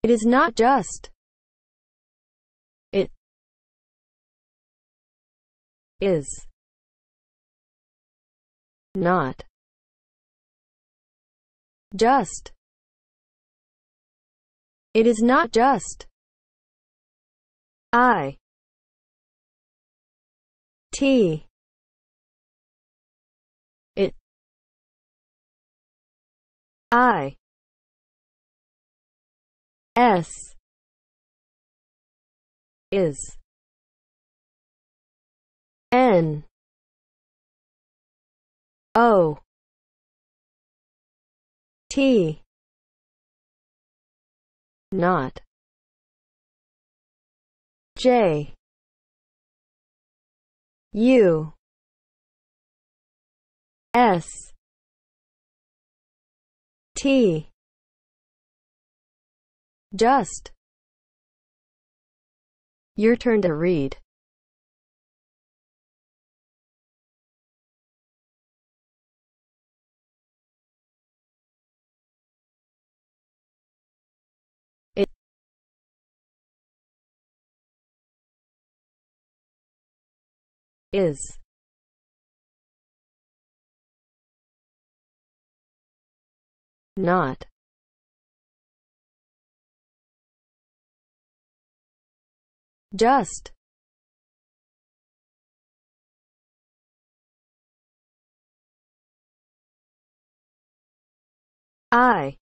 It is not just. It is not just. It is not just. I T It I S is N O T not. J U S T just. Your turn to read. It is not. Just. I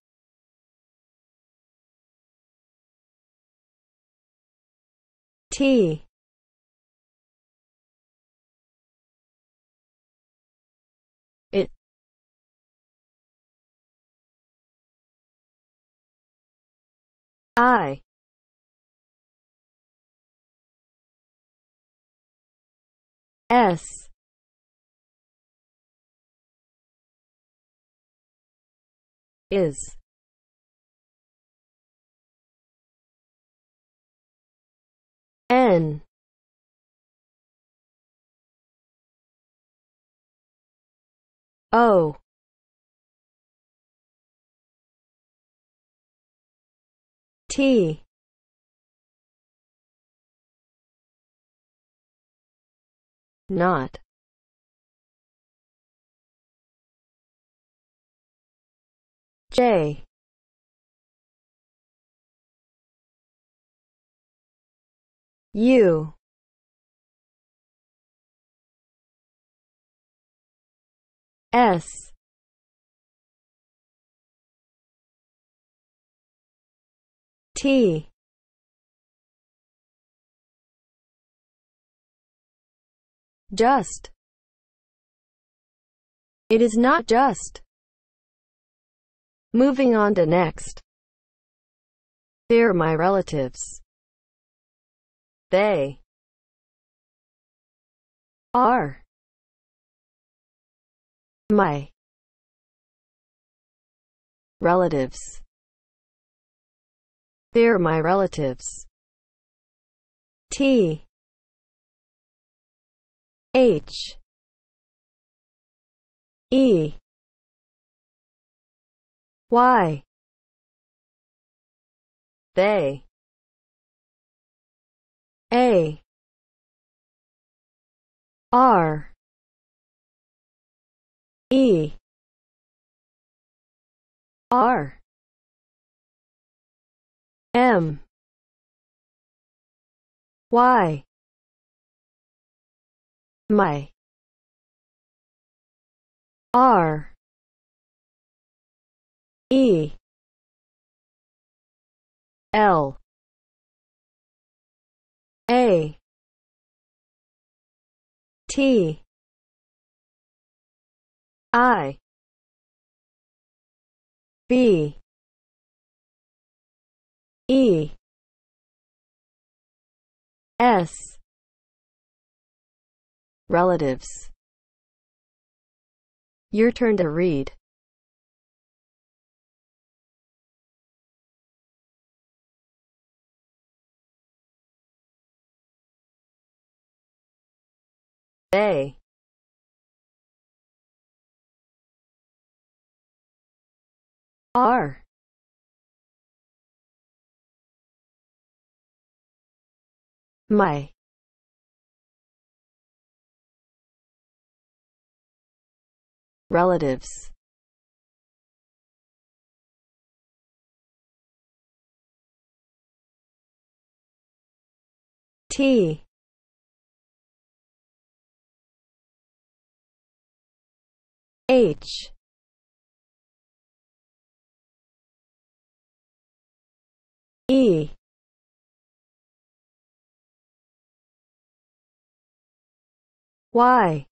T It I S is N O T not. J U S T just. It is not just. Moving on to next. They're my relatives. They are my relatives. They're my relatives. T H E Y They A R E R M Y my R E L A T I B E S relatives. Your turn to read. They are My relatives. T H E Y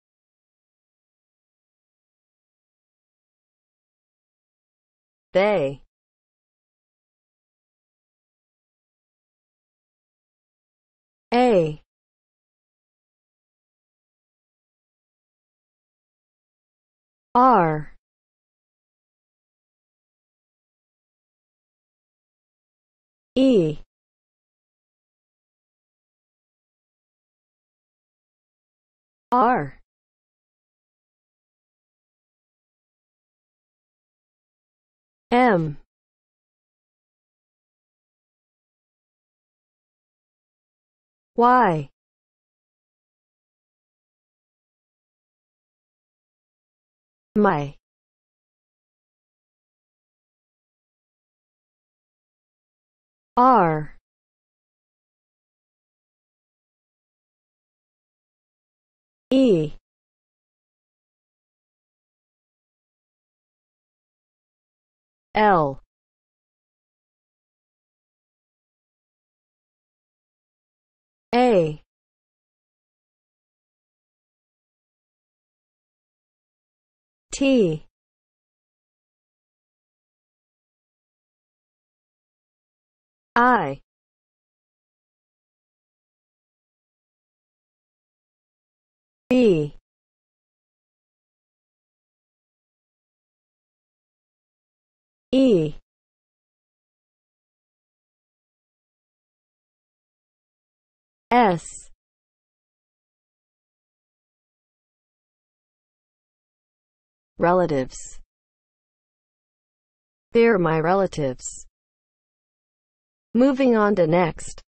they. A R E R M Y my R E L A T I B E S relatives. They're my relatives. Moving on to next.